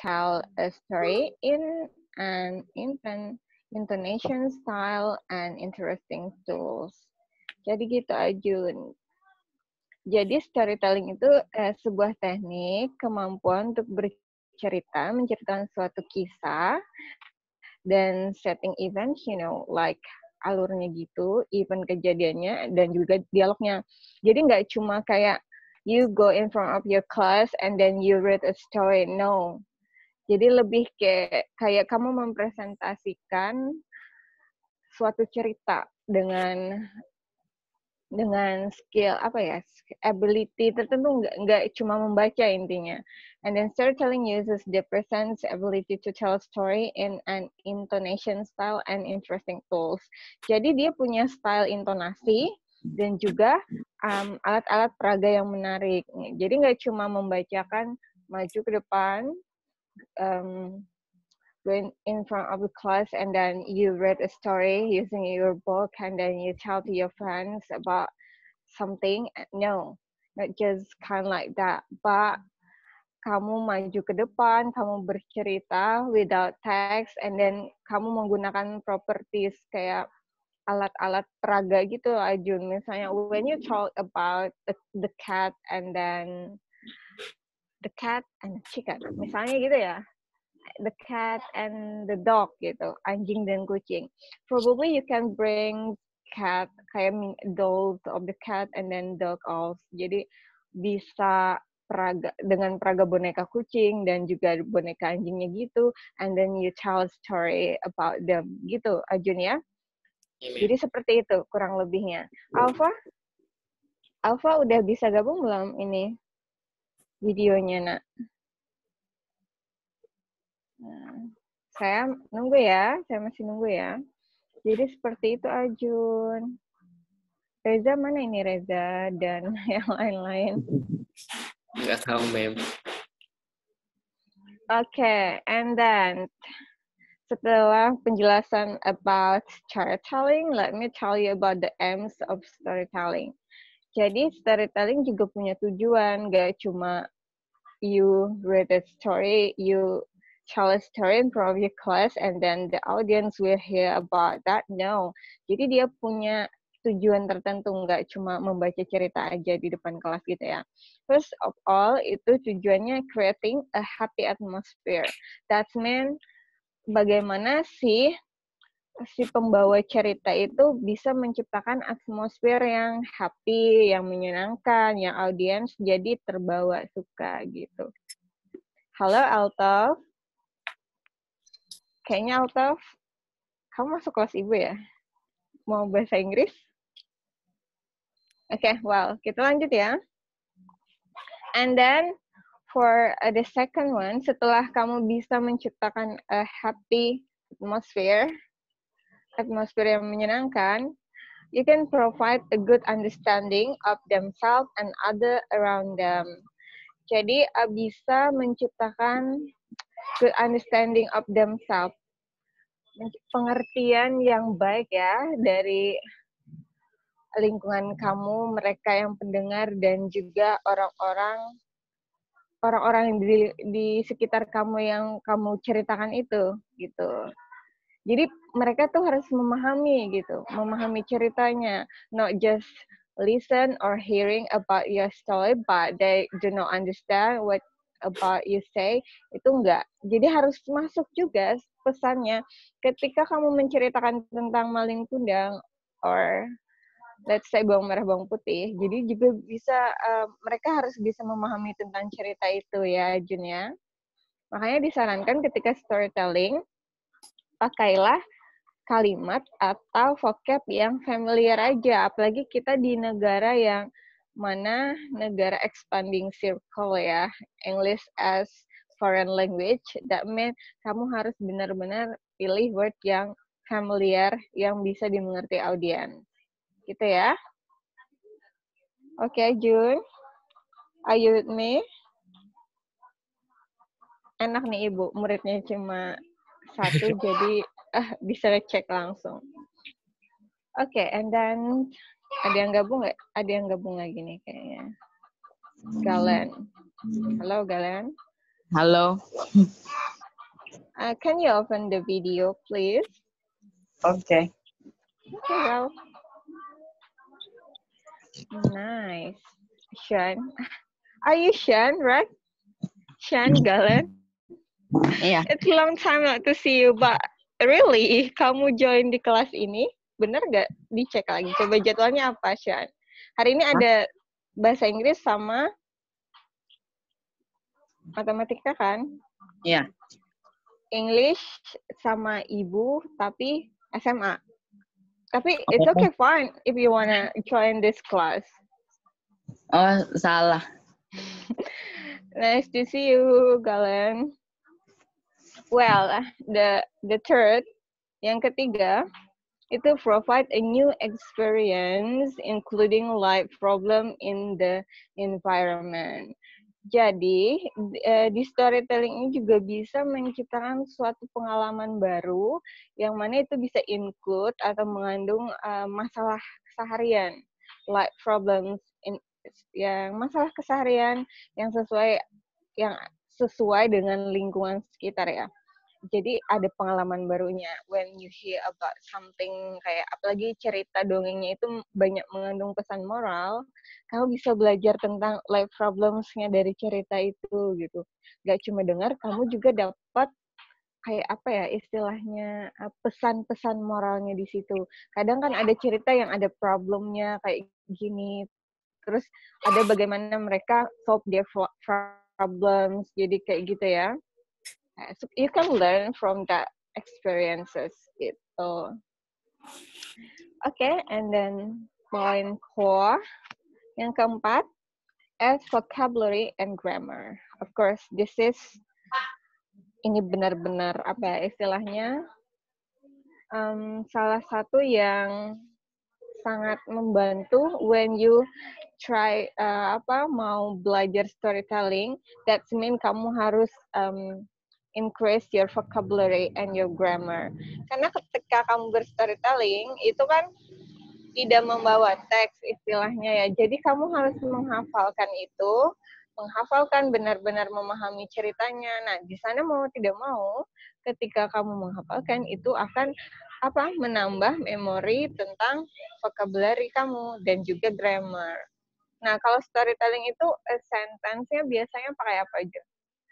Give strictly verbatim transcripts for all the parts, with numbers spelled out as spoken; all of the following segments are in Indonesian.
tell a story in an infant intonation, style, and interesting tools. Jadi gitu Ajun. Jadi storytelling itu eh, sebuah teknik, kemampuan untuk bercerita, menceritakan suatu kisah, dan setting events, you know, like alurnya gitu, event kejadiannya, dan juga dialognya. Jadi nggak cuma kayak you go in front of your class and then you read a story, no. Jadi lebih kayak kayak kamu mempresentasikan suatu cerita dengan dengan skill apa ya, ability tertentu, nggak nggak cuma membaca intinya. And then storytelling uses the person's ability to tell a story in an intonation, style, and interesting tools. Jadi dia punya style intonasi dan juga um, alat-alat peraga yang menarik. Jadi nggak cuma membacakan maju ke depan, um, going in front of the class and then you read a story using your book and then you tell to your friends about something. No, not just kind of like that, but kamu maju ke depan, kamu bercerita without text, and then kamu menggunakan properties kayak alat-alat peraga gitu, Ajun. Misalnya when you talk about the, the cat and then the cat and the chicken, misalnya gitu ya, the cat and the dog gitu, anjing dan kucing. Probably you can bring cat kayak dolls of the cat and then dog also. Jadi bisa peraga dengan peraga boneka kucing dan juga boneka anjingnya gitu, and then you tell a story about them gitu, Ajun ya. Amen. Jadi seperti itu kurang lebihnya. Alfa, Alfa udah bisa gabung belum ini videonya, Nak? Nah, saya nunggu ya, saya masih nunggu ya. Jadi seperti itu Ajun. Reza mana ini Reza dan yang lain-lain? Nggak tahu, Mem. Oke, okay, and then setelah penjelasan about storytelling, let me tell you about the aims of storytelling. Jadi storytelling juga punya tujuan, gak cuma you read a story, you tell a story in front of your class and then the audience will hear about that. No. Jadi dia punya tujuan tertentu, nggak cuma membaca cerita aja di depan kelas gitu ya. First of all, itu tujuannya creating a happy atmosphere. That means bagaimana sih si pembawa cerita itu bisa menciptakan atmosfer yang happy, yang menyenangkan, yang audiens jadi terbawa suka gitu. Halo Altaf. Kayaknya Altaf, kamu masuk kelas ibu ya? Mau bahasa Inggris? Oke, okay, well, kita lanjut ya. And then, for uh, the second one, setelah kamu bisa menciptakan a happy atmosphere, atmosfer yang menyenangkan, you can provide a good understanding of themselves and other around them. Jadi, uh, bisa menciptakan good understanding of themselves. Pengertian yang baik ya dari lingkungan kamu, mereka yang pendengar, dan juga orang-orang orang-orang yang di, di sekitar kamu yang kamu ceritakan itu, gitu. Jadi mereka tuh harus memahami gitu, memahami ceritanya, not just listen or hearing about your story, but they do not understand what about you say, itu enggak. Jadi harus masuk juga pesannya ketika kamu menceritakan tentang maling kundang or let's say bawang merah bawang putih. Jadi juga bisa uh, mereka harus bisa memahami tentang cerita itu ya, Jun ya. Makanya disarankan ketika storytelling pakailah kalimat atau vocab yang familiar aja, apalagi kita di negara yang mana negara expanding circle ya, English as foreign language. That means kamu harus benar-benar pilih word yang familiar, yang bisa dimengerti audiens. Gitu ya. Oke, okay, Jun. Are you with me? Enak nih Ibu, muridnya cuma satu, jadi ah, bisa cek langsung. Oke, okay, and then ada yang gabung nggak? Ada yang gabung lagi nih kayaknya. Galen. Halo, Galen. Halo. Uh, can you open the video, please? Okay. Okay, well. Nice. Sean. Are you Sean, right? Sean Galen? Iya. It's a long time not to see you, but really, kamu join di kelas ini? Bener gak? Dicek lagi. Coba jadwalnya apa, Sean? Hari ini ada bahasa Inggris sama matematika kan? Iya. English sama ibu, tapi S M A. Tapi it's okay, fine, if you wanna join this class. Oh, salah. Nice to see you, Galen. Well, the the third, yang ketiga, itu provide a new experience including life problem in the environment. Jadi, di storytelling ini juga bisa menciptakan suatu pengalaman baru yang mana itu bisa include atau mengandung uh, masalah keseharian, life problems in yang masalah keseharian yang sesuai yang sesuai dengan lingkungan sekitar ya. Jadi ada pengalaman barunya when you hear about something, kayak apalagi cerita dongengnya itu banyak mengandung pesan moral, kamu bisa belajar tentang life problems-nya dari cerita itu gitu. Gak cuma dengar, kamu juga dapat kayak apa ya istilahnya pesan-pesan moralnya di situ. Kadang kan ada cerita yang ada problemnya kayak gini, terus ada bagaimana mereka solve their problems, jadi kayak gitu ya. So you can learn from that experiences gitu. Okay, and then point four, yang keempat, add vocabulary and grammar. Of course, this is ini benar-benar apa ya istilahnya um, salah satu yang sangat membantu when you try uh, apa mau belajar storytelling. That mean kamu harus um, increase your vocabulary and your grammar. Karena ketika kamu berstorytelling, itu kan tidak membawa teks istilahnya ya. Jadi kamu harus menghafalkan itu, menghafalkan benar-benar memahami ceritanya. Nah, di sana mau tidak mau, ketika kamu menghafalkan itu akan apa? Menambah memori tentang vocabulary kamu dan juga grammar. Nah, kalau storytelling itu sentence-nya biasanya pakai apa aja?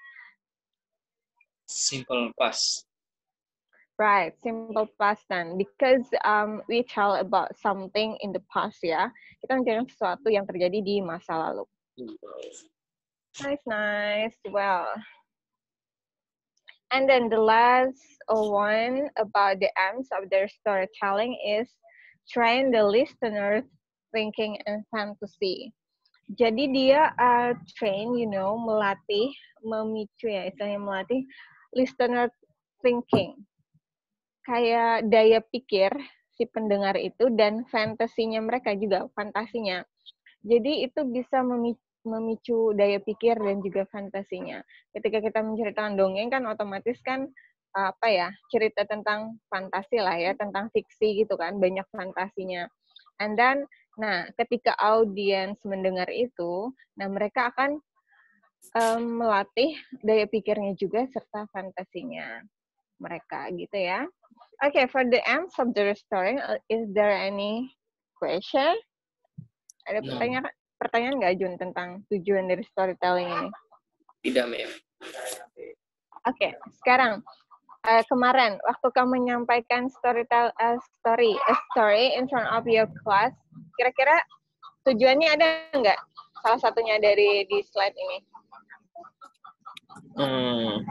Simple past. Right, simple past tense. Because um, we tell about something in the past ya. Kita menceritakan sesuatu yang terjadi di masa lalu. Nice, nice. Well. And then the last one about the aims of their storytelling is train the listener thinking and fantasy. Jadi dia uh, train, you know, melatih, memicu ya, istilahnya melatih listener thinking. Kayak daya pikir si pendengar itu dan fantasinya mereka juga, fantasinya. Jadi itu bisa memicu, memicu daya pikir dan juga fantasinya. Ketika kita menceritakan dongeng kan otomatis kan apa ya, cerita tentang fantasi lah ya, tentang fiksi gitu kan, banyak fantasinya. And then, nah ketika audiens mendengar itu, nah mereka akan um, melatih daya pikirnya juga serta fantasinya mereka gitu ya. Okay, for the end of the story, is there any question? Ada No. pertanyaan pertanyaan nggak Jun tentang tujuan dari storytelling ini? Tidak, Mem. Oke, okay, sekarang uh, kemarin waktu kamu menyampaikan storytell uh, story a story in front of your class, kira-kira tujuannya ada nggak? Salah satunya dari di slide ini. Hmm.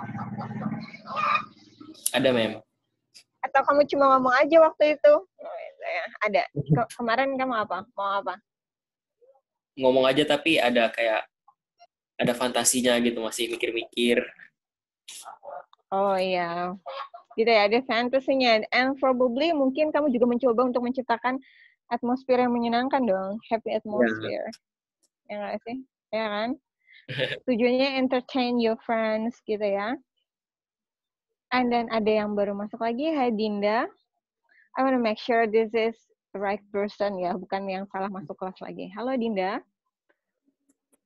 Ada, Mem. Atau kamu cuma ngomong aja waktu itu? Ada. Ke- kemarin kamu apa? Mau apa? Ngomong aja tapi ada kayak ada fantasinya gitu, masih mikir-mikir. Oh iya. Gitu ya, ada fantasinya. And probably mungkin kamu juga mencoba untuk menciptakan atmosfer yang menyenangkan dong. Happy atmosphere. Ya nggak sih? Ya kan? Tujuannya entertain your friends gitu ya. And then ada yang baru masuk lagi, Hai Dinda. I want to make sure this is the right person ya, bukan yang salah masuk kelas lagi. Halo Dinda.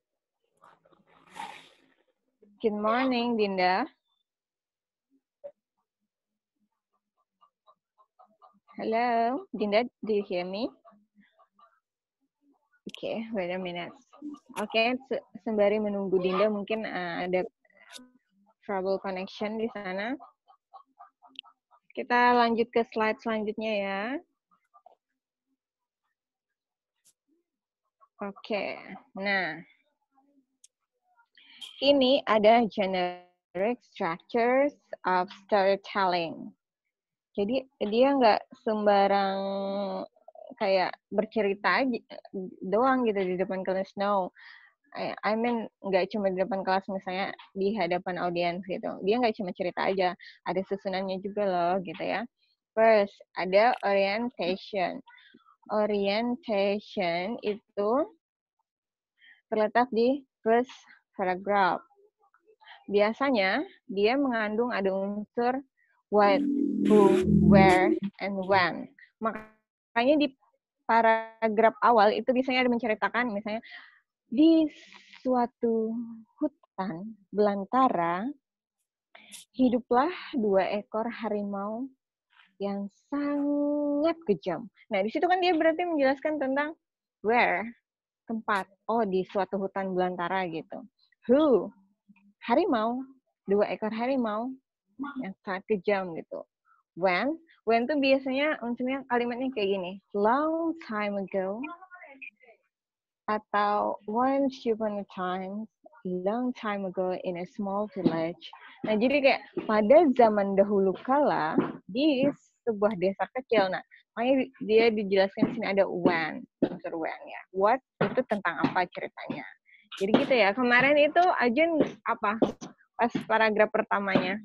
Good morning Dinda. Hello, Dinda, do you hear me? Oke, okay, wait a minute. Oke, okay, se sembari menunggu Dinda, mungkin uh, ada trouble connection di sana. Kita lanjut ke slide selanjutnya ya. Oke, okay. Nah, ini ada generic structures of storytelling. Jadi dia nggak sembarang kayak bercerita aja doang gitu di depan kelas, no. I mean nggak cuma di depan kelas, misalnya di hadapan audiens gitu. Dia nggak cuma cerita aja, ada susunannya juga loh gitu ya. First, ada orientation. Orientation itu terletak di first paragraph. Biasanya dia mengandung ada unsur what, who, where, and when. Makanya di paragraf awal itu biasanya ada menceritakan, misalnya di suatu hutan belantara hiduplah dua ekor harimau yang sangat kejam. Nah, di situ kan dia berarti menjelaskan tentang where, tempat. Oh, di suatu hutan belantara gitu. Who, harimau, dua ekor harimau yang sangat kejam gitu. When, when tuh biasanya unsurnya kalimatnya kayak gini, long time ago, atau once upon a time, long time ago in a small village. Nah, jadi kayak pada zaman dahulu kala di sebuah desa kecil. Nah, makanya dia dijelaskan di sini ada when, unsur when ya. What itu tentang apa ceritanya. Jadi gitu ya. Kemarin itu Ajun apa? Pas paragraf pertamanya.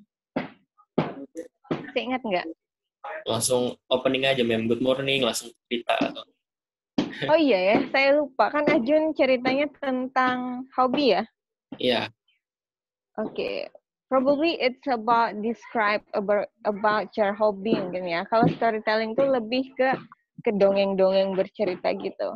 Masih ingat nggak? Langsung opening aja, mem. Good morning, langsung cerita. Oh iya ya, saya lupa. Kan Ajun ceritanya tentang hobi ya? Iya. Oke. Okay. Probably it's about describe about, about your hobby mungkin ya. Kalau storytelling tuh lebih ke ke dongeng-dongeng bercerita gitu.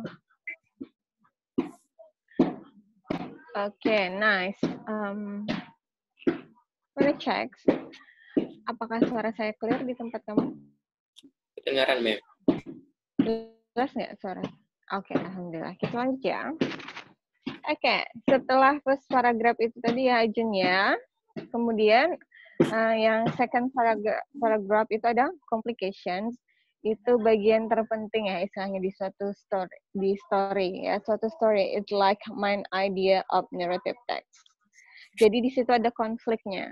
Oke, okay, nice. Um, wanna check. Apakah suara saya clear di tempat kamu? Kedengaran, mem. Jelas nggak suara? Oke, okay, alhamdulillah. Kita lanjut ya. Oke, okay, setelah first paragraph itu tadi ya Ajun ya. Kemudian uh, yang second paragraph, paragraph itu ada complications. Itu bagian terpenting ya istilahnya di suatu story. Di story ya, suatu story it's like main idea of narrative text. Jadi di situ ada konfliknya.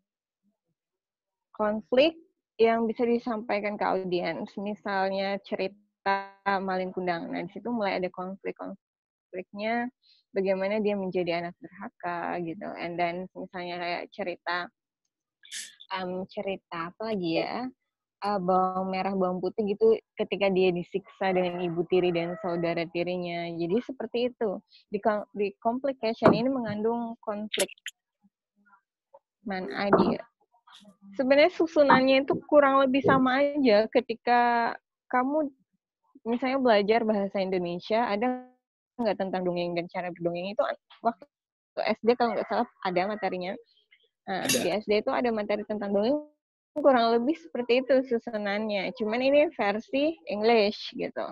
Konflik yang bisa disampaikan ke audiens. Misalnya cerita Malin Kundang. Nah, di situ mulai ada konflik-konfliknya. Bagaimana dia menjadi anak durhaka gitu, and then misalnya kayak cerita um, cerita apa lagi ya, uh, bawang merah bawang putih gitu ketika dia disiksa dengan ibu tiri dan saudara tirinya. Jadi seperti itu di, di complication ini mengandung konflik man idea. Sebenarnya susunannya itu kurang lebih sama aja ketika kamu misalnya belajar bahasa Indonesia, ada nggak tentang dongeng dan cara berdongeng itu waktu S D kalau nggak salah ada materinya. Nah, ada. di S D itu ada materi tentang dongeng kurang lebih seperti itu susunannya. Cuman ini versi English gitu.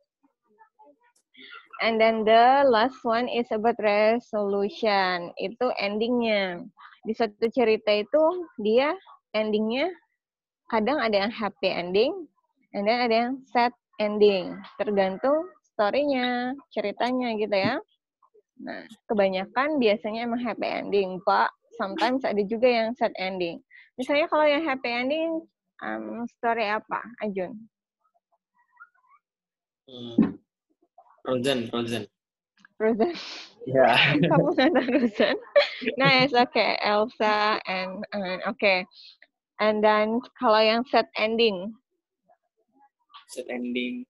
And then the last one is about resolution. Itu endingnya. Di satu cerita itu dia endingnya kadang ada yang happy ending, and then ada yang sad ending. Tergantung story-nya, ceritanya gitu ya. Nah, kebanyakan biasanya emang happy ending, Pak. Sometimes ada juga yang sad ending. Misalnya kalau yang happy ending, um, story apa, Ajun? Hmm. Frozen, Frozen. Frozen. Ya. Kamu nonton Frozen? Nice, oke. Okay. Elsa and, uh, oke. Okay. And then kalau yang sad ending? Sad ending.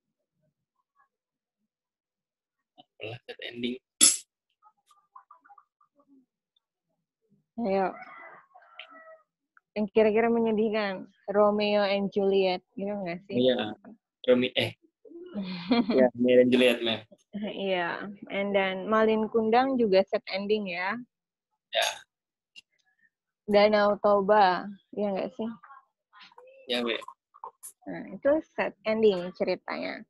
Apalah sad ending. Ayo. Yang kira-kira menyedihkan. Romeo and Juliet, gitu nggak sih? Iya. Romeo, eh. Ya, Romeo dan Juliet, mem. Iya. And then Malin Kundang juga sad ending ya. Ya. Danau Toba, ya nggak sih? Ya, mem. Nah, itu set ending ceritanya.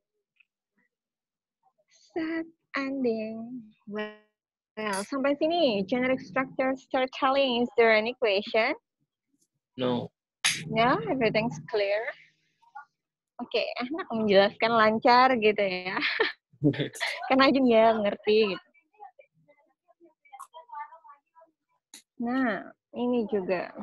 Set ending. Well, sampai sini, generic structure storytelling. Is there any question? No. Ya, yeah, everything's clear. Oke, okay, enak menjelaskan lancar gitu ya. Kan Ajun ya, ngerti gitu. Nah, ini juga.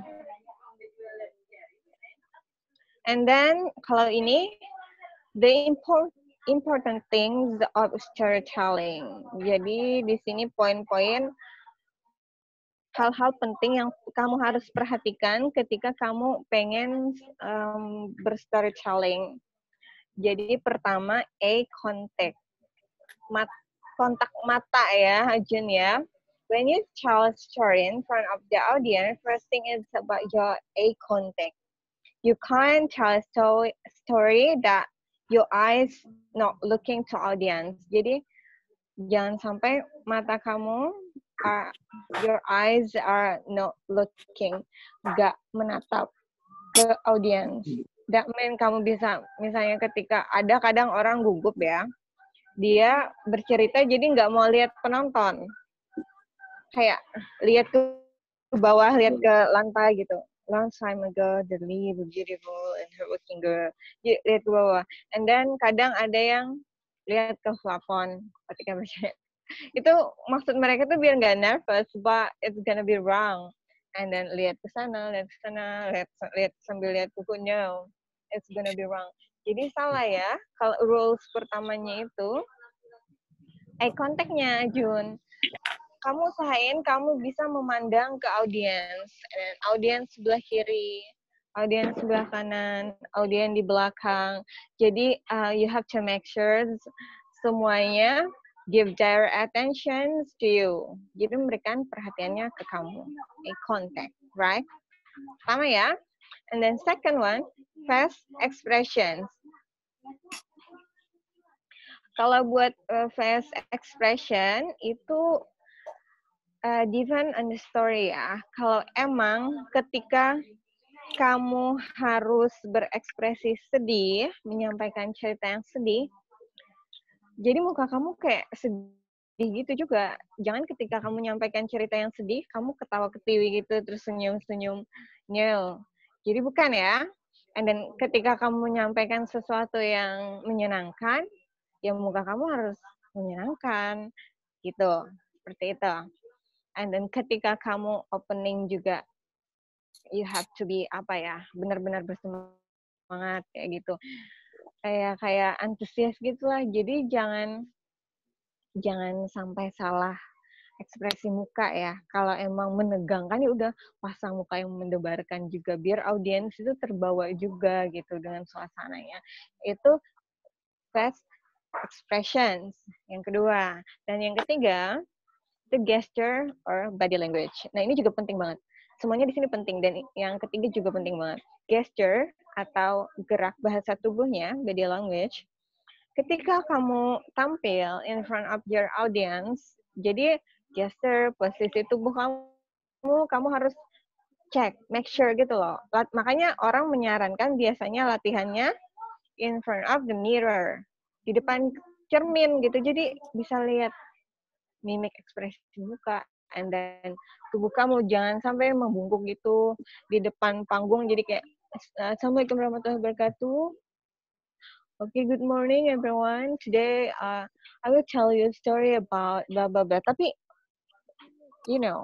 And then, kalau ini, the import, important things of storytelling. Jadi, di sini poin-poin hal-hal penting yang kamu harus perhatikan ketika kamu pengen um, berstorytelling. Jadi, pertama, eye contact. Mat, kontak mata ya, Ajun ya. When you tell a story in front of the audience, first thing is about your eye contact. You can't tell a story, story that your eyes not looking to audience. Jadi jangan sampai mata kamu, are, your eyes are not looking, nggak menatap ke audience. That mean kamu bisa, misalnya ketika ada kadang orang gugup ya, dia bercerita jadi nggak mau lihat penonton. Kayak lihat ke bawah, lihat ke lantai gitu. Long time ago, the leaf beautiful and her working girl. Lihat ke bawah. And then kadang ada yang lihat ke plafon ketika bercerita. Itu maksud mereka tuh biar nggak nervous, but it's gonna be wrong. And then lihat ke sana, lihat ke sana, lihat, lihat sambil lihat bukunya. It's gonna be wrong. Jadi salah ya, kalau rules pertamanya itu, eye contact-nya, Jun. Kamu usahain kamu bisa memandang ke audiens, audiens sebelah kiri, audiens sebelah kanan, audiens di belakang. Jadi uh, you have to make sure semuanya give their attention to you. Jadi memberikan perhatiannya ke kamu. Eye contact, right? Pertama ya. And then second one, face expressions. Kalau buat uh, face expression itu Uh, depend on the story ya. Kalau emang ketika kamu harus berekspresi sedih, menyampaikan cerita yang sedih, jadi muka kamu kayak sedih gitu juga. Jangan ketika kamu menyampaikan cerita yang sedih, kamu ketawa-ketiwi gitu, terus senyum-senyum. No. Jadi bukan ya. And then ketika kamu menyampaikan sesuatu yang menyenangkan, ya muka kamu harus menyenangkan. Gitu. Seperti itu. And then ketika kamu opening juga, you have to be apa ya, benar-benar bersemangat kayak gitu, kayak kayak antusias gitulah. Jadi jangan jangan sampai salah ekspresi muka ya. Kalau emang menegangkan ya udah pasang muka yang mendebarkan juga, biar audiens itu terbawa juga gitu dengan suasananya. Itu face expressions yang kedua. Dan yang ketiga, the gesture or body language. Nah, ini juga penting banget. Semuanya di sini penting, dan yang ketiga juga penting banget. Gesture atau gerak bahasa tubuhnya, body language. Ketika kamu tampil in front of your audience, jadi gesture, posisi tubuh kamu, kamu harus cek, make sure gitu loh. Makanya orang menyarankan biasanya latihannya in front of the mirror, di depan cermin gitu. Jadi bisa lihat mimik ekspresi muka, and then tubuh kamu jangan sampai membungkuk gitu di depan panggung, jadi kayak Assalamualaikum warahmatullahi wabarakatuh. Okay, good morning everyone. Today uh, I will tell you a story about blah blah blah. Tapi you know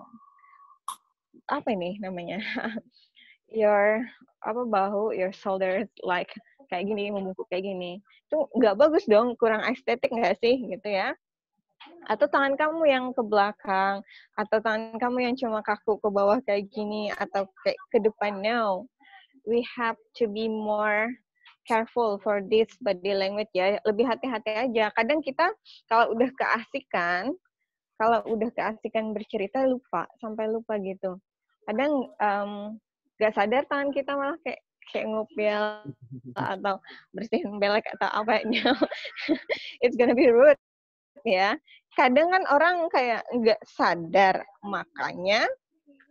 apa ini namanya? Your apa bahu, your shoulders like kayak gini, membungkuk kayak gini. Itu nggak bagus dong, kurang estetik nggak sih gitu ya? Atau tangan kamu yang ke belakang, atau tangan kamu yang cuma kaku ke bawah kayak gini, atau kayak ke depan. No, we have to be more careful for this body language ya. Lebih hati-hati aja. Kadang kita kalau udah keasikan, kalau udah keasikan bercerita lupa, sampai lupa gitu. Kadang um, gak sadar tangan kita malah kayak kayak ngupil atau bersihin belek atau apa. It's gonna be rude. Ya, kadang kan orang kayak nggak sadar, makanya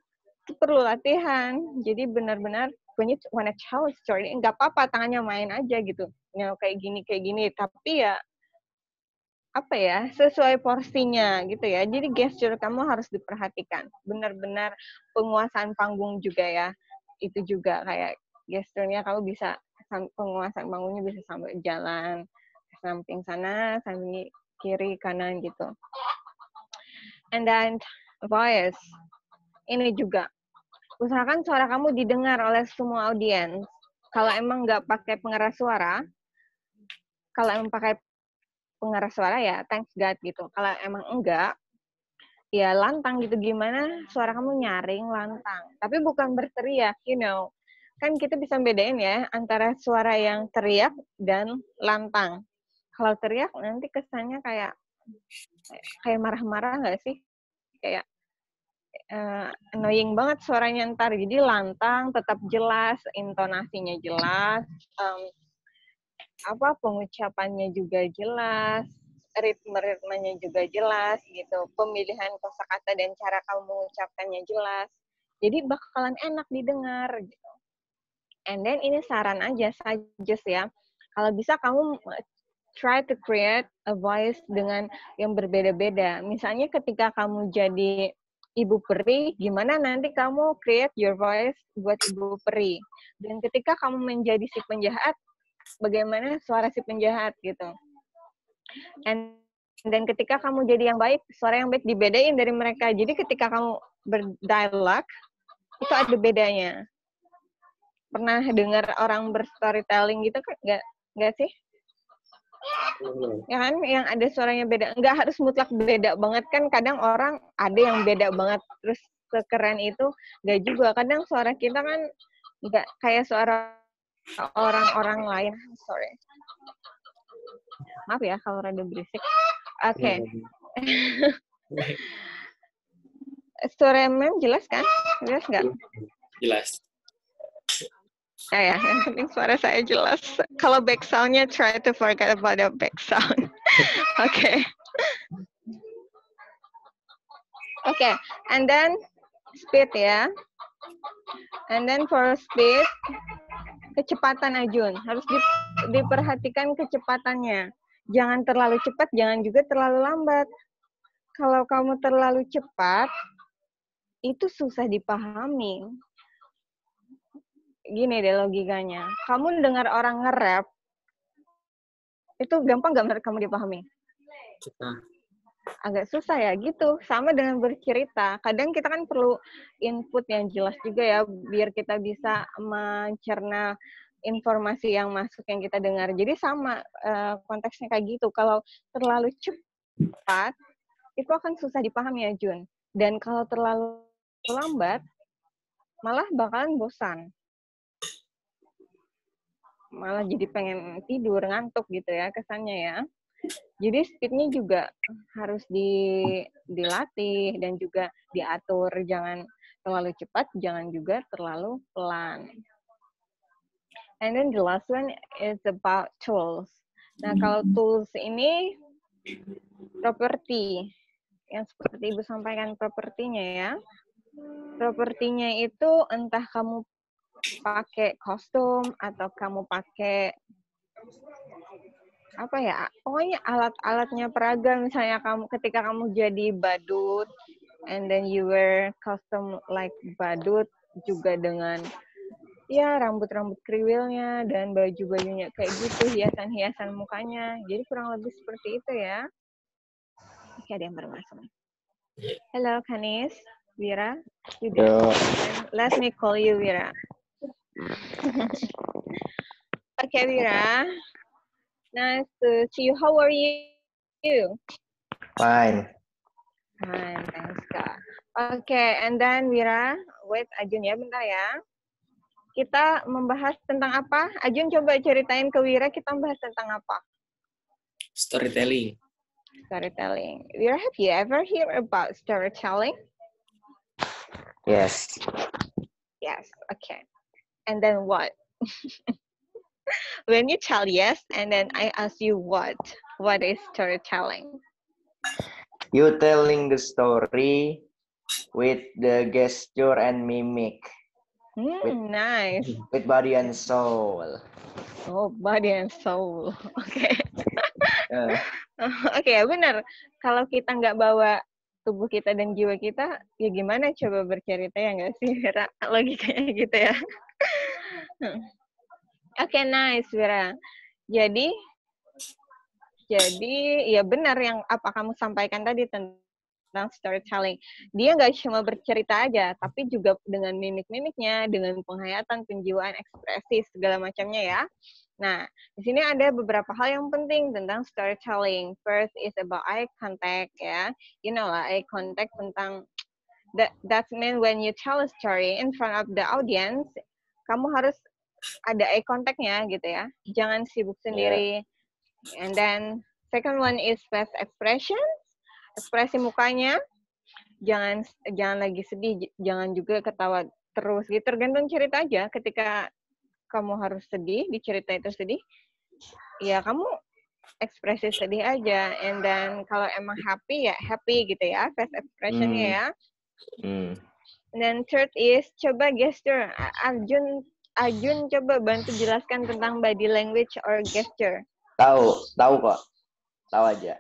itu perlu latihan. Jadi benar-benar when you wanna tell a story, nggak apa-apa tangannya main aja gitu. Ya, kayak gini, kayak gini. Tapi ya, apa ya, sesuai porsinya gitu ya. Jadi gesture kamu harus diperhatikan. Benar-benar penguasaan panggung juga ya. Itu juga kayak gesturnya kamu bisa, penguasaan panggungnya bisa sampai jalan, samping sana, samping kiri, kanan gitu. And then voice. Ini juga. Usahakan suara kamu didengar oleh semua audiens. Kalau emang nggak pakai pengeras suara, kalau emang pakai pengeras suara ya thanks God gitu. Kalau emang enggak, ya lantang gitu. Gimana suara kamu nyaring, lantang. Tapi bukan berteriak, you know. Kan kita bisa bedain ya antara suara yang teriak dan lantang. Kalau teriak nanti kesannya kayak kayak marah-marah nggak sih? Kayak Uh, annoying banget suaranya ntar. Jadi lantang, tetap jelas, intonasinya jelas, um, apa pengucapannya juga jelas, ritme-ritmenya juga jelas gitu. Pemilihan kosakata dan cara kamu mengucapkannya jelas. Jadi bakalan enak didengar gitu. And then ini saran aja, suggest ya. Kalau bisa kamu try to create a voice dengan yang berbeda-beda. Misalnya ketika kamu jadi Ibu Peri, gimana nanti kamu create your voice buat Ibu Peri. Dan ketika kamu menjadi si penjahat, bagaimana suara si penjahat gitu. And dan ketika kamu jadi yang baik, suara yang baik dibedain dari mereka. Jadi ketika kamu berdialog, itu ada bedanya. Pernah dengar orang berstorytelling gitu kan? Nggak, nggak sih? Ya kan, yang ada suaranya beda. Nggak harus mutlak beda banget kan. Kadang orang ada yang beda banget. Terus sekeren itu nggak juga. Kadang suara kita kan nggak kayak suara orang-orang lain. Sorry. Maaf ya kalau rada berisik. Oke. Okay. Suara mem jelas kan? Jelas nggak? Jelas. Nah ya, yang penting suara saya jelas. Kalau back sound-nya, try to forget about the back sound. Oke. Okay. Oke, okay. And then speed ya. And then for speed, kecepatan Ajun. Harus di, diperhatikan kecepatannya. Jangan terlalu cepat, jangan juga terlalu lambat. Kalau kamu terlalu cepat, itu susah dipahami. Gini deh logikanya. Kamu dengar orang nge-rap, itu gampang nggak menurut kamu dipahami? Susah. Agak susah ya, gitu. Sama dengan bercerita. Kadang kita kan perlu input yang jelas juga ya, biar kita bisa mencerna informasi yang masuk yang kita dengar. Jadi sama uh, konteksnya kayak gitu. Kalau terlalu cepat, itu akan susah dipahami ya, Jun. Dan kalau terlalu lambat, malah bakalan bosan. Malah jadi pengen tidur, ngantuk gitu ya kesannya ya. Jadi speednya juga harus di, dilatih dan juga diatur. Jangan terlalu cepat, jangan juga terlalu pelan. And then the last one is about tools. Nah, kalau tools ini properti. Yang seperti Ibu sampaikan propertinya ya. Propertinya itu entah kamu pakai kostum atau kamu pakai apa ya, pokoknya alat-alatnya peraga. Misalnya kamu ketika kamu jadi badut and then you wear costume like badut juga dengan ya rambut-rambut kriwilnya dan baju-bajunya kayak gitu, hiasan-hiasan mukanya. Jadi kurang lebih seperti itu ya. Oke, ada yang baru masuk. Hello Kanis, Wira. Let me call you Wira. Oke, okay, Wira. Nice to see you. How are you? Fine. Fine, thanks, Kak. Oke, okay, and then Wira, wait Ajun ya, bentar ya. Kita membahas tentang apa? Ajun coba ceritain ke Wira, kita membahas tentang apa? Storytelling. Storytelling. Wira, have you ever heard about storytelling? Yes. Yes, okay. And then what? When you tell yes, and then I ask you what? What is storytelling? You telling the story with the gesture and mimic, Hmm, With- nice. with body and soul. Oh, body and soul. Oke. Uh, Oke, benar. Kalau kita nggak bawa tubuh kita dan jiwa kita, ya gimana coba bercerita ya nggak sih, Vira? Logikanya gitu ya. Oke, nice, Vira. Jadi, jadi ya benar yang apa kamu sampaikan tadi tentang storytelling. Dia nggak cuma bercerita aja, tapi juga dengan mimik-mimiknya, dengan penghayatan, penjiwaan, ekspresi, segala macamnya ya. Nah, di sini ada beberapa hal yang penting tentang storytelling. First is about eye contact, ya. You know lah, eye contact tentang that that's mean when you tell a story in front of the audience, kamu harus ada eye contact-nya gitu ya. Jangan sibuk sendiri. Yeah. And then second one is face expression, ekspresi mukanya. Jangan jangan lagi sedih, jangan juga ketawa terus gitu. Tergantung cerita aja. Ketika kamu harus sedih, di cerita itu sedih, ya kamu ekspresi sedih aja. And then kalau emang happy, ya happy gitu ya, face expression-nya hmm. ya. Hmm. And then third is, coba gesture. Arjun, Arjun coba bantu jelaskan tentang body language or gesture. Tahu, tahu kok. Tahu aja.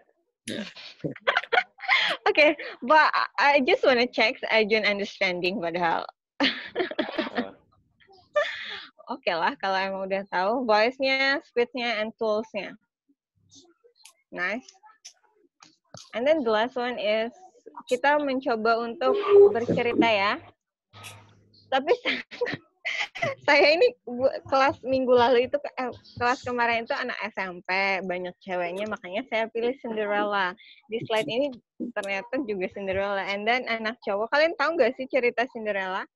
Okay, but I just wanna check Arjun understanding padahal. Uh. Oke okay lah, kalau emang udah tahu voice-nya, speed-nya, and tools-nya. Nice. And then the last one is, kita mencoba untuk bercerita ya. Tapi saya ini kelas minggu lalu itu, eh, kelas kemarin itu anak S M P, banyak ceweknya, makanya saya pilih Cinderella. Di slide ini ternyata juga Cinderella. And then anak cowok, kalian tahu nggak sih cerita Cinderella?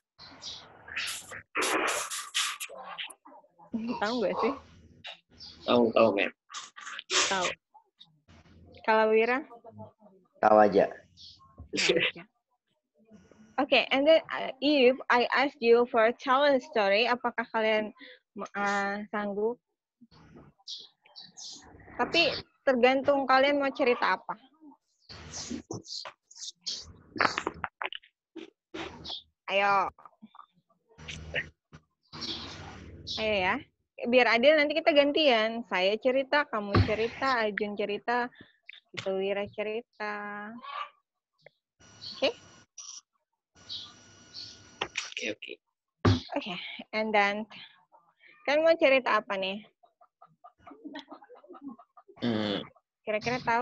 Tahu nggak sih? Tahu, tahu, Mem. Tahu. Kalau Wira? Tahu aja. Oke, okay, and then uh, if I ask you for tell a story, apakah kalian uh, sanggup? Tapi tergantung kalian mau cerita apa. Ayo. Ayo ya. Biar adil, nanti kita gantian. Saya cerita, kamu cerita, Arjun cerita, itu Wira cerita. Oke? Okay? Oke, okay, oke. Okay. Oke, okay. And then, kalian mau cerita apa nih? Hmm. Kira-kira tahu?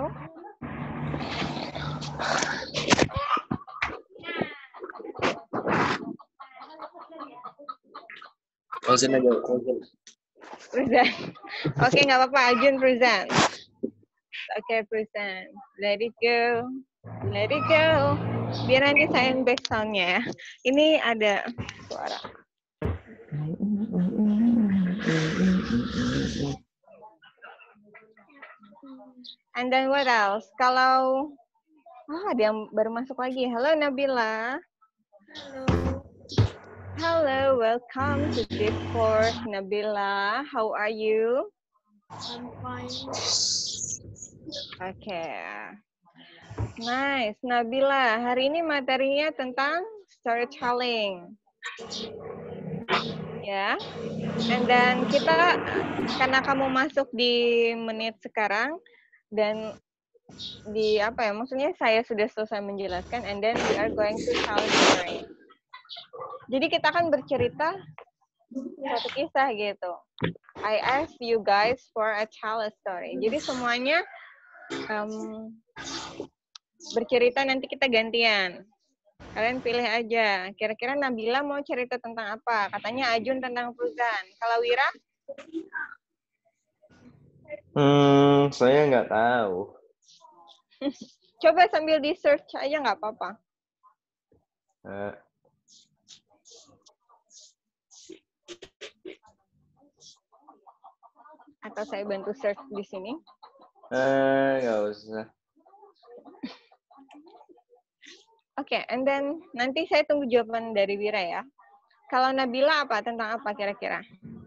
Present aja, present. Present. Oke, okay, nggak apa-apa, Arjun present. Oke, okay, present. Let it go. Let it go. Biar nanti saya yang back sound-nya ya. Ini ada suara. And then what else? Kalau oh, ada yang baru masuk lagi. Halo Nabila. Halo. Hello, welcome to Discord, Nabila. How are you? I'm fine. Oke. Okay. Nice, Nabila. Hari ini materinya tentang storytelling. Ya. Yeah. And then kita, karena kamu masuk di menit sekarang, dan di apa ya, maksudnya saya sudah selesai menjelaskan, and then we are going to tell a story. Jadi kita akan bercerita satu kisah gitu. I ask you guys for a tell a story. Jadi semuanya um, bercerita, nanti kita gantian. Kalian pilih aja. Kira-kira Nabila mau cerita tentang apa? Katanya Ajun tentang perusahaan. Kalau Wira? Hmm, saya nggak tahu. Coba sambil di search aja nggak apa-apa. Uh. Atau saya bantu search di sini? Eh, nggak usah. Oke, okay, and then nanti saya tunggu jawaban dari Wira ya. Kalau Nabila apa? Tentang apa kira-kira?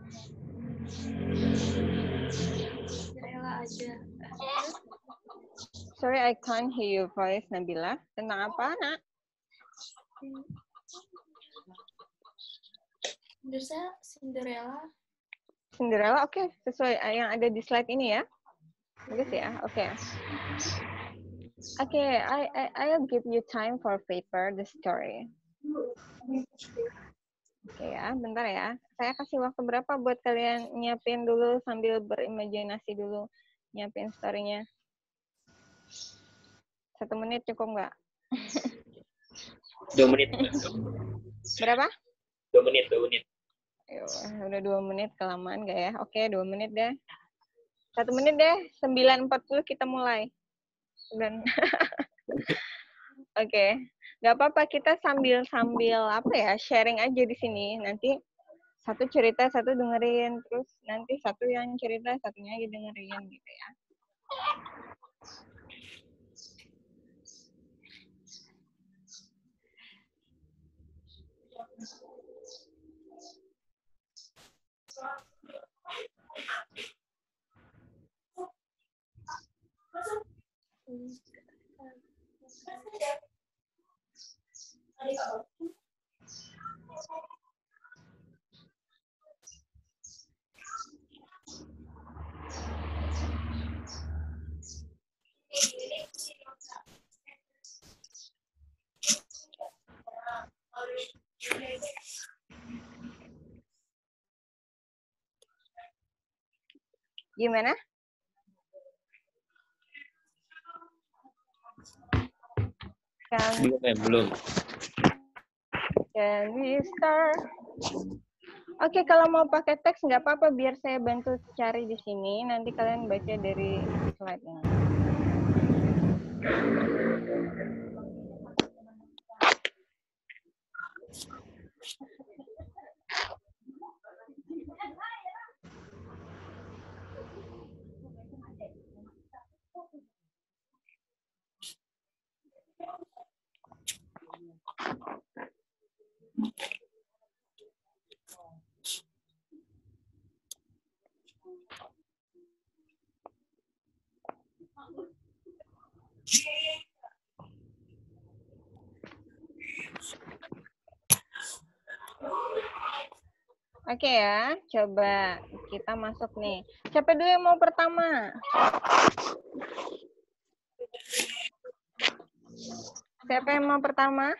Cinderella aja. Sorry, I can't hear your voice, Nabila. Tentang apa, nak? Cinderella, Cinderella. Cinderella, oke, sesuai eh, yang ada di slide ini ya. Bagus ya, oke. Oke, I, I I'll give you time for paper the story. Oke ya, bentar ya. Saya kasih waktu berapa buat kalian nyiapin dulu sambil berimajinasi dulu nyiapin story-nya. Satu menit cukup nggak? Dua menit. Berapa? Dua menit, dua menit. Ayo, udah dua menit kelamaan nggak ya? Oke, dua menit deh. Satu menit deh, sembilan empat puluh kita mulai. Dan oke, nggak apa-apa, kita sambil-sambil apa ya, sharing aja di sini. Nanti satu cerita, satu dengerin, terus nanti satu yang cerita, satunya aja dengerin gitu ya. Gimana? Can, Belum, ya, belum. can we start? Oke, kalau mau pakai teks nggak apa-apa, biar saya bantu cari di sini. Nanti kalian baca dari slide-nya. Oke ya, coba kita masuk nih. Siapa dulu yang mau pertama? Siapa yang mau pertama?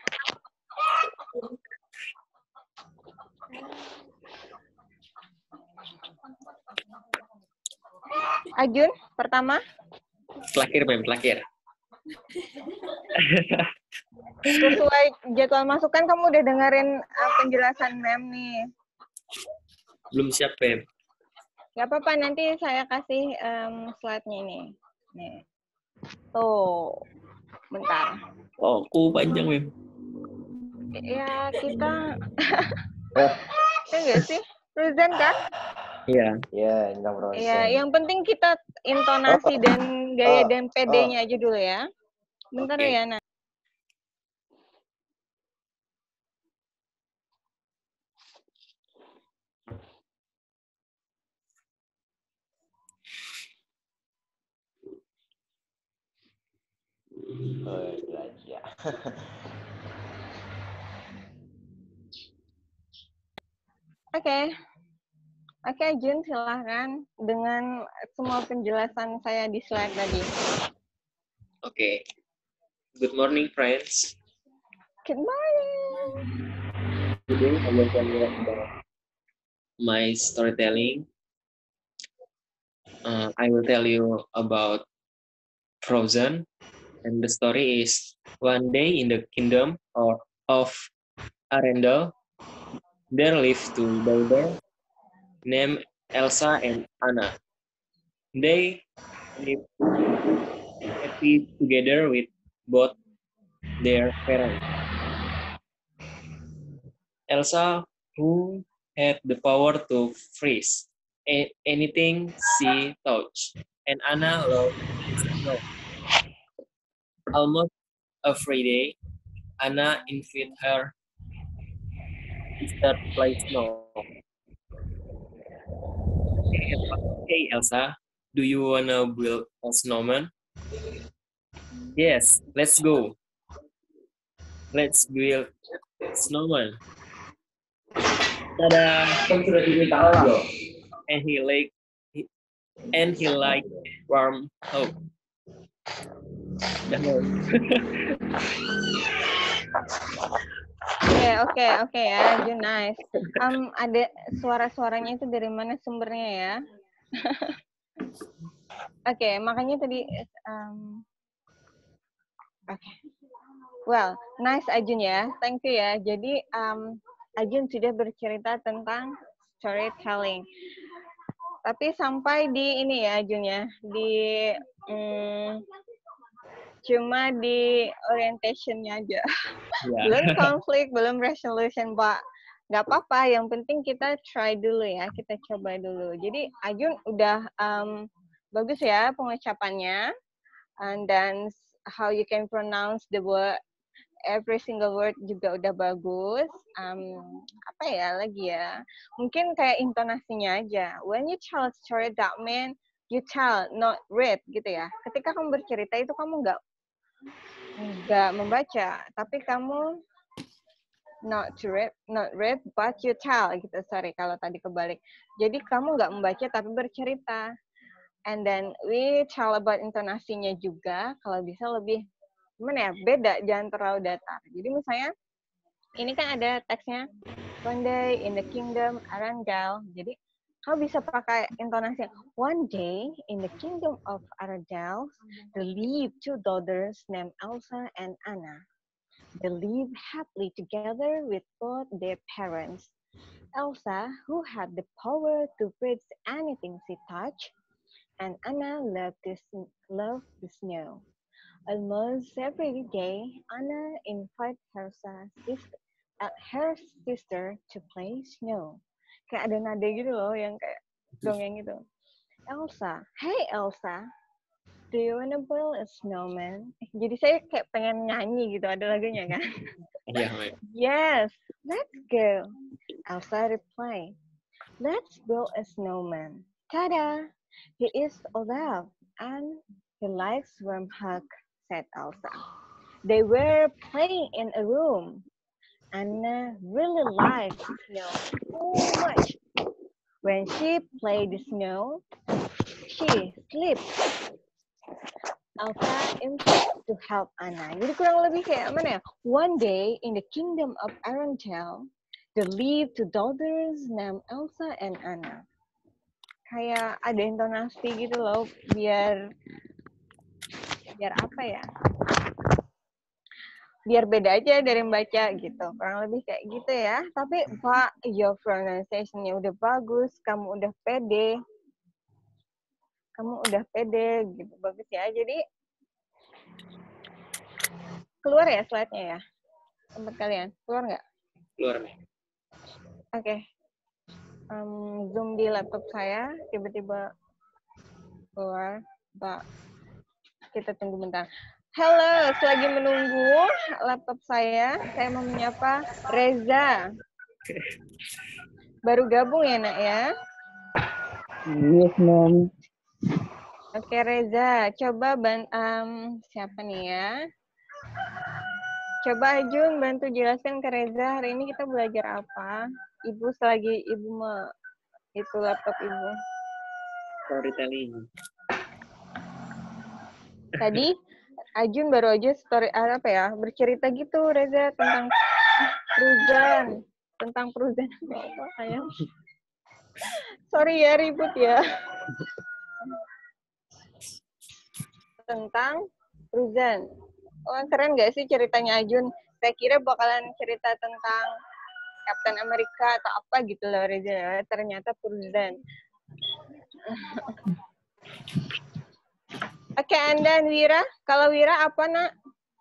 Ajun, pertama? Terakhir, Mem, terakhir. Sesuai jadwal masukan, kamu udah dengerin uh, penjelasan Mem nih. Belum siap, Mem. Gak apa-apa, nanti saya kasih um, slide-nya ini. Nih. Tuh, bentar. Oh, aku panjang, Mem. Ya, kita... Eh, Ya nggak sih? Ruzan kan? Iya. ya, enam persen. Ya, yang penting kita intonasi Oh. dan gaya Oh. dan pedenya aja dulu ya. Bentar Oke. ya, Nah. Oh, belajar. Oke. Oke, Jun, silahkan dengan semua penjelasan saya di slide tadi. Oke. Good morning, friends. Good morning. Today I will tell you about my storytelling. Uh, I will tell you about Frozen, and the story is one day in the kingdom or of Arendelle, there lived two daughters named Elsa and Anna. They lived happy together with both their parents. Elsa, who had the power to freeze a- anything she touched, and Anna loved snow. Almost every day, Anna invited her sister to play snow. Hey Elsa, do you wanna build a snowman? Yes, let's go. let's build snowman. Tada! Kan sudah diberitahu loh. And he like he, and he like warm hope. Oke, oke, oke ya, Jun, nice. Um, ada suara-suaranya itu dari mana sumbernya ya? Oke, okay, makanya tadi, um, oke. Okay. Well, nice Ajun ya, thank you ya. Jadi um, Ajun sudah bercerita tentang storytelling. Tapi sampai di ini ya Ajun ya, di um, cuma di orientation-nya aja. Yeah. Belum konflik, belum resolution, Pak. Nggak apa-apa, yang penting kita try dulu ya, kita coba dulu. Jadi Ajun udah um, bagus ya pengucapannya, and then how you can pronounce the word, every single word juga udah bagus. Um, apa ya lagi ya? Mungkin kayak intonasinya aja. When you tell a story, that mean you tell, not read gitu ya. Ketika kamu bercerita itu kamu nggak nggak membaca, tapi kamu not to read, not read, but you tell gitu. Sorry kalau tadi kebalik. Jadi kamu nggak membaca tapi bercerita. And then we tell about intonasinya juga. Kalau bisa lebih gimana ya? Beda, jangan terlalu datar. Jadi misalnya ini kan ada teksnya one day in the kingdom Arendelle. Jadi kamu bisa pakai intonasi one day in the kingdom of Arendelle, there lived two daughters named Elsa and Anna. They lived happily together with both their parents. Elsa, who had the power to freeze anything she touched, and Anna loved the, loved the snow. Almost every day, Anna invited her sister, uh, her sister to play snow. Kayak ada nada gitu loh, yang kayak dongeng gitu. Elsa, hey Elsa, do you wanna build a snowman? Jadi saya kayak pengen nyanyi gitu, ada lagunya kan? Yeah, yes, let's go. Elsa replied, let's build a snowman. Ta-da! He is alive and he likes warm hug, said Elsa. They were playing in a room. Anna really liked snow so much. When she played the snow, she slipped. Elsa insisted to help Anna. Jadi kurang lebih kayak mana ya? One day in the kingdom of Arendelle, there lived two daughters named Elsa and Anna. Kayak ada intonasi gitu loh, biar biar apa ya? Biar beda aja dari membaca gitu. Kurang lebih kayak gitu ya. Tapi Pak, your pronunciation-nya udah bagus, kamu udah pede. Kamu udah pede gitu, bagus ya. Jadi keluar ya slide-nya ya? Tempat kalian, keluar nggak? Keluar nih. Oke. Okay. Um, Zoom di laptop saya, tiba-tiba keluar. Pak, kita tunggu bentar. Halo, selagi menunggu laptop saya, saya mau menyapa Reza. Baru gabung ya, Nak ya? Yes, Mom. Oke, Reza. Coba ban um, siapa nih ya? Coba Ajun bantu jelaskan ke Reza, hari ini kita belajar apa? Ibu selagi Ibu me, itu laptop Ibu. Storytelling. Tadi Ajun baru aja story apa ya, bercerita gitu Reza tentang Pruzan, tentang Pruzan apa ayam. Sorry ya ribut ya. Tentang Pruzan. Oh, keren nggak sih ceritanya Ajun? Saya kira bakalan cerita tentang Captain America atau apa gitu loh Reza. Ternyata Pruzan. Oke, Anda Wira. Kalau Wira apa, Nak?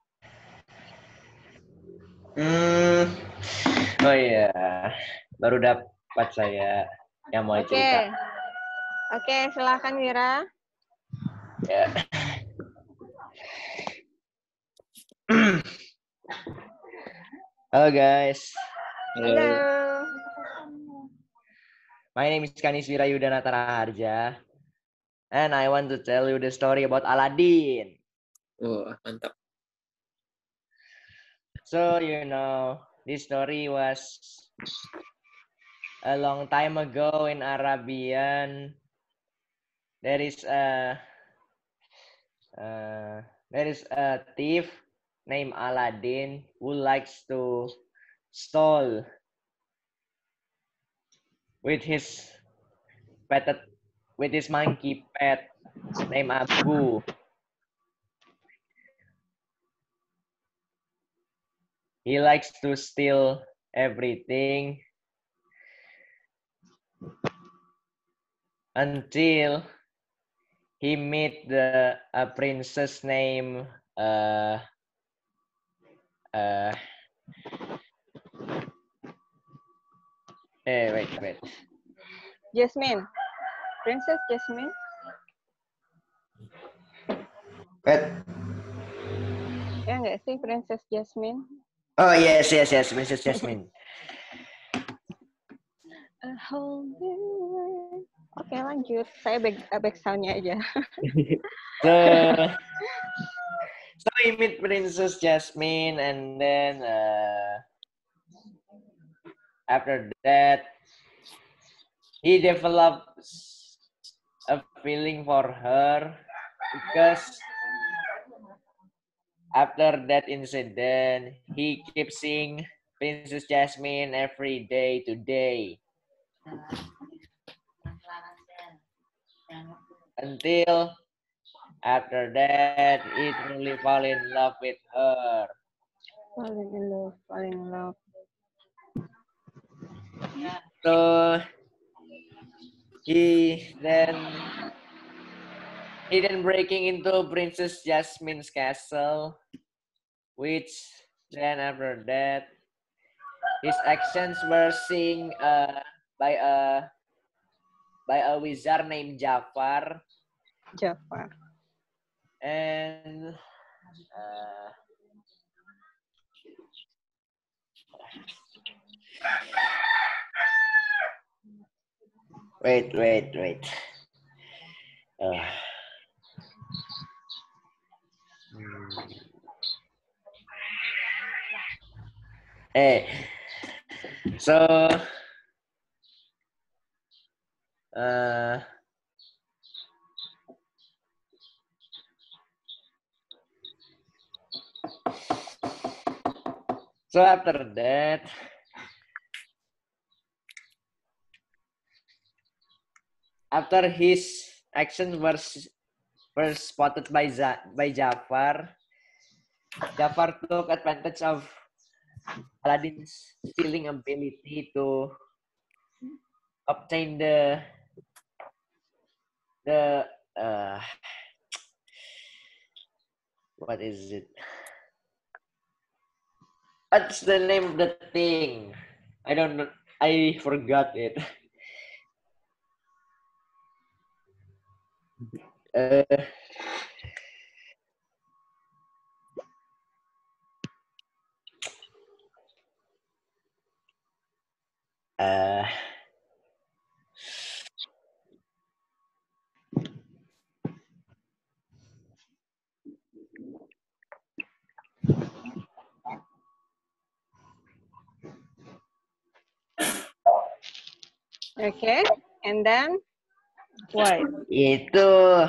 Hmm. Oh iya. Baru dapat saya yang mau Oke. cerita. Oke, silakan Wira. Ya. Halo guys. Halo. My name is Kanis Wirayudana Taraharja. And I want to tell you the story about Aladdin. Oh, mantap. So, you know, this story was a long time ago in Arabian. There is a uh, there is a thief named Aladdin who likes to stole with his pet with his monkey pet named Abu. He likes to steal everything until he meet the a princess named uh uh eh wait wait Jasmine. Princess Jasmine. wait Ya nggak sih Princess Jasmine? oh yes yes yes Princess Jasmine. A whole new- Oke lanjut. Saya back, back sound-nya aja. So so he meet Princess Jasmine and then uh, after that he develops a feeling for her because after that incident he keeps seeing Princess Jasmine every day to day until after that he truly fall in love with her. Falling in love, falling in love. So he then he then breaking into Princess Jasmine's castle, which then after that his actions were seen uh, by a by a wizard named Jafar, Jafar. and uh, wait wait wait uh, hmm. eh so uh, so after that after his actions were were spotted by Z- by Jafar, Jafar took advantage of Aladdin's stealing ability to obtain the the uh, what is it? What's the name of the thing? I don't know. I forgot it. Uh, uh, Okay, and then what? itu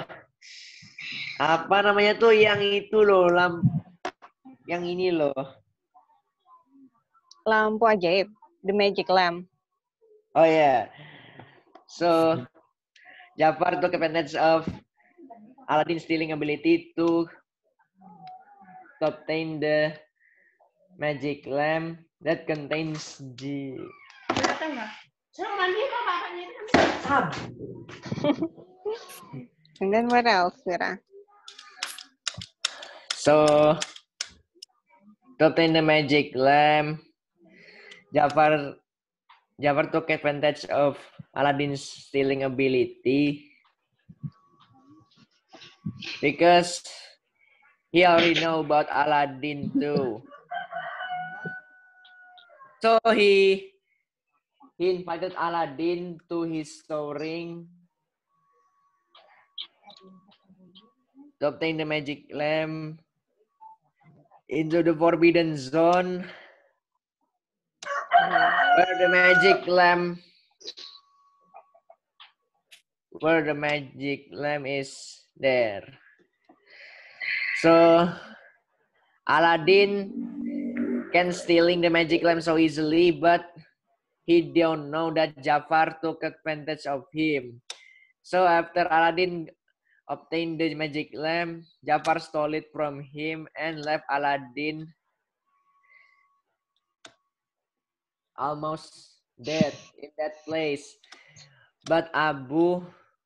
apa namanya tuh yang itu loh lamp yang ini loh. Lampu ajaib, the magic lamp. Oh yeah. So Jafar took advantage of Aladdin's stealing ability to to obtain the magic lamp that contains the And then what else, Vira? so to obtain the magic lamp, Jafar Jafar took advantage of Aladdin's stealing ability because he already know about Aladdin too. So he he invited Aladdin to his storing to obtain the magic lamp. into the forbidden zone where the magic lamp where the magic lamp is there. So Aladdin can stealing the magic lamp so easily, but he don't know that Jafar took advantage of him. So after Aladdin obtained the magic lamp, Jafar stole it from him and left Aladdin almost dead in that place. But Abu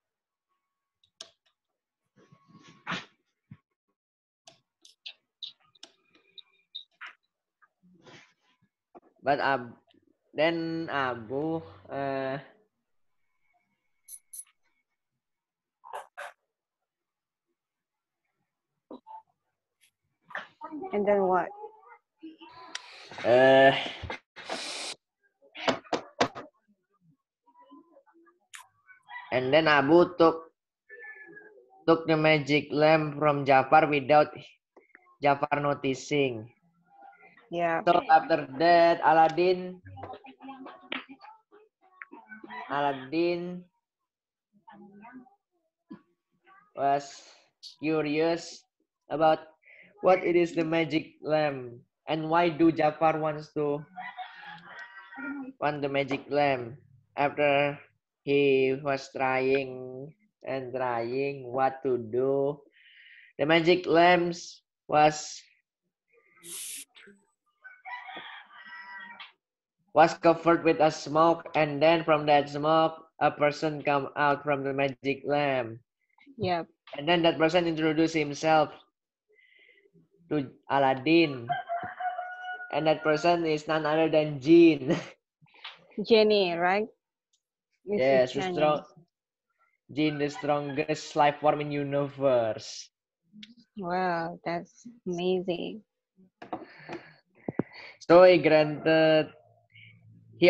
but Ab then Abu uh, And then what? uh, and then Abu took took the magic lamp from Jafar without Jafar noticing. Yeah. So after that, Aladdin, Aladdin was curious about what it is the magic lamp and why do Jafar wants to want the magic lamp. After he was trying and trying what to do, the magic lamps was was covered with a smoke, and then from that smoke, a person come out from the magic lamp. Yep. And then that person introduced himself to Aladdin. And that person is none other than Jin. Jenny, right? Yes, the Jenny. strong Jin, the strongest life form in universe. Wow, that's amazing. So he granted he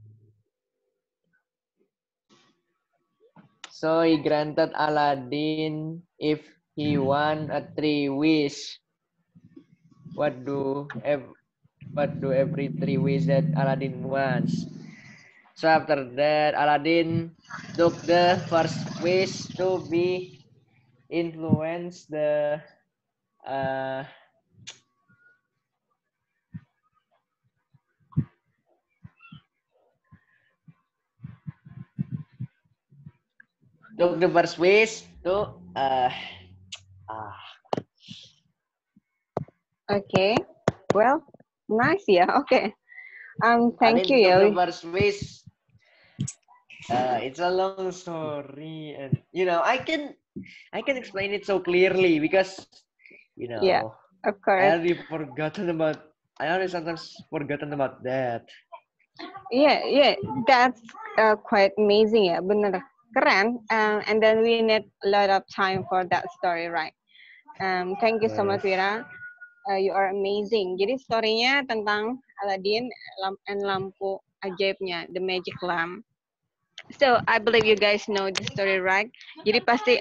so he granted Aladdin if he want a three wish. What do ev what do every three wish that Aladdin wants? So after that, Aladdin took the first wish to be influence the uh, took the first wish to uh, uh Okay. Well, nice, yeah. Okay. Um, thank Aladdin you, took yeah. the first wish. Uh, it's a long story, and you know I can I can explain it so clearly because you know Yeah, of I course. already forgotten about I already sometimes forgotten about that. Yeah, yeah, that's uh, quite amazing ya, bener keren. Um, and then we need a lot of time for that story, right? Um, thank you so much, Yes. Wira. Uh, you are amazing. Jadi story-nya tentang Aladdin lamp and lampu ajaibnya, the magic lamp. So I believe you guys know the story, right? Jadi pasti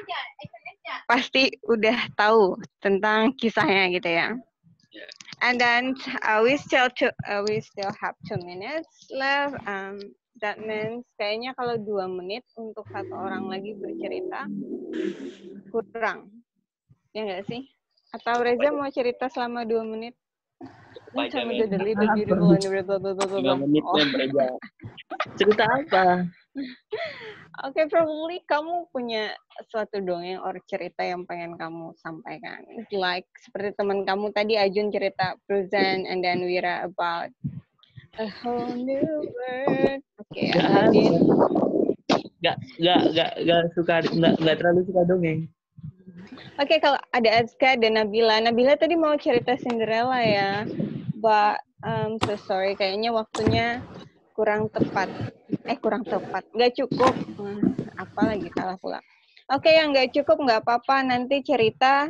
pasti udah tahu tentang kisahnya gitu ya. Yeah. And then uh, we still to, uh, we still have two minutes left. Um, that means kayaknya kalau dua menit untuk satu orang lagi bercerita kurang, ya nggak sih? Atau Reza mau cerita selama dua menit? Apa aja, Tell me men? the little beautiful and blah, blah, blah, blah, blah. Tiga menit Oh. yang bereja. Cerita apa? Oke, okay, probably kamu punya suatu dongeng or cerita yang pengen kamu sampaikan. It's like seperti teman kamu tadi Ajun cerita Frozen and then Wira about a whole new world. Oke, okay, Aladdin. Gak, gak, gak, gak suka, gak, gak terlalu suka dongeng. Oke, okay, kalau ada Azka dan Nabila. Nabila tadi mau cerita Cinderella ya. But um, so sorry, kayaknya waktunya kurang tepat. Eh, kurang tepat. Nggak cukup. Hmm, apa lagi salah pula. Oke, okay, yang nggak cukup nggak apa-apa. Nanti cerita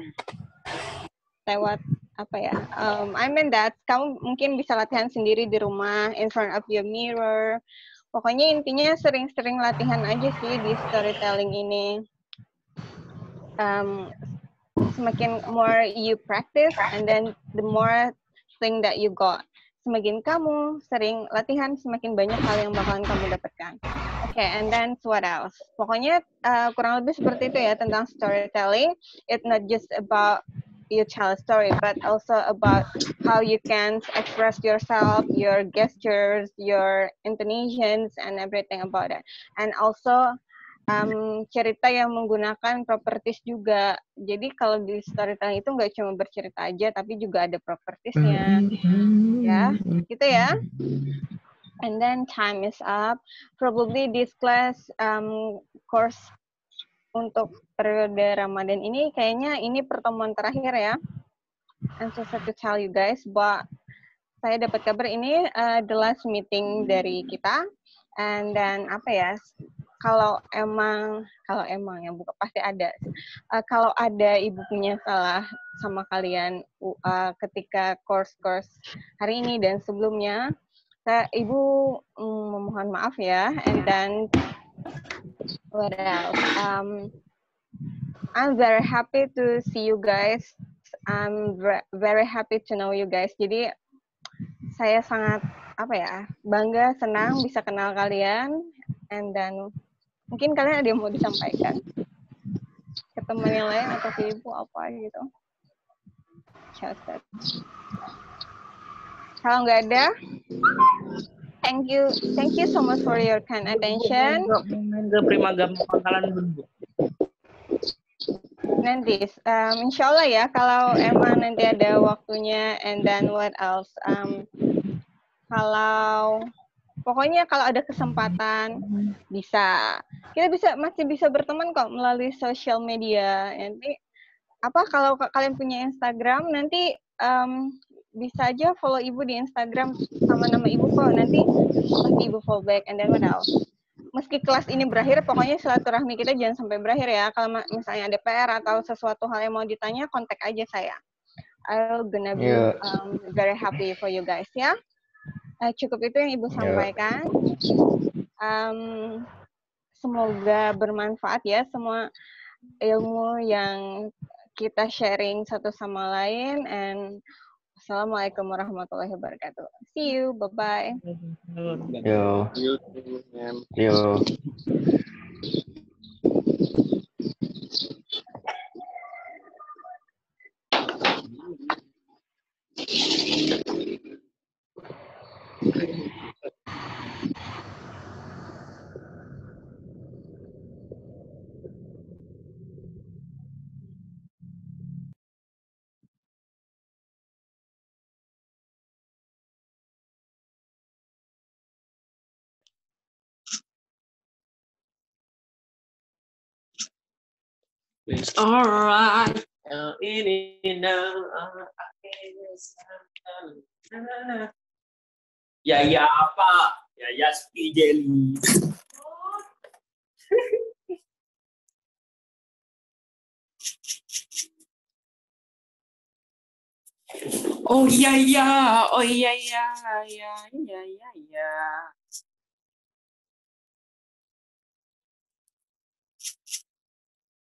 lewat apa ya? Um, I mean that kamu mungkin bisa latihan sendiri di rumah, in front of your mirror. Pokoknya intinya sering-sering latihan aja sih di storytelling ini. Um, semakin more you practice, and then the more thing that you got. Semakin kamu sering latihan, semakin banyak hal yang bakalan kamu dapatkan. Oke, okay, and then what else? Pokoknya uh, kurang lebih seperti itu ya tentang storytelling. It's not just about you tell a story, but also about how you can express yourself, your gestures, your intonations, and everything about it. And also um, cerita yang menggunakan properties juga. Jadi kalau di storytelling itu nggak cuma bercerita aja, tapi juga ada propertiesnya. Ya, gitu ya. And then time is up. Probably this class um, course untuk periode Ramadan ini kayaknya ini pertemuan terakhir ya. I'm so sad to tell you guys, but saya dapat kabar ini uh, the last meeting dari kita. And then apa ya? Kalau emang kalau emang ya bukan pasti ada. Uh, kalau ada ibu punya salah sama kalian uh, ketika course-course hari ini dan sebelumnya, saya ibu mm, memohon maaf ya. And then what else? Um, I'm very happy to see you guys. I'm very happy to know you guys. Jadi saya sangat apa ya bangga, senang bisa kenal kalian. And then mungkin kalian ada yang mau disampaikan ke teman yang lain atau ke ibu apa gitu. Kalau nggak ada, thank you, thank you so much for your kind attention. Ke Primagama Pangkalan Bun. Nanti, um, insya Allah ya, kalau emang nanti ada waktunya, and then what else? Um, kalau pokoknya kalau ada kesempatan bisa kita bisa masih bisa berteman kok melalui sosial media. Nanti apa kalau kalian punya Instagram nanti um, bisa aja follow ibu di Instagram sama nama ibu kok, nanti pasti ibu follow back. And then what else? Meski kelas ini berakhir, pokoknya silaturahmi kita jangan sampai berakhir ya. Kalau misalnya ada P R atau sesuatu hal yang mau ditanya, kontak aja saya. I'll gonna be Yeah. um, very happy for you guys ya. Uh, cukup itu yang ibu sampaikan. Um, semoga bermanfaat ya semua ilmu yang kita sharing satu sama lain. And assalamualaikum warahmatullahi wabarakatuh. See you, bye bye. Yo. Yo. It's alright. Ini now. Ya ya apa? Ya ya ski jelly. Oh iya iya, oh iya iya, iya iya iya iya.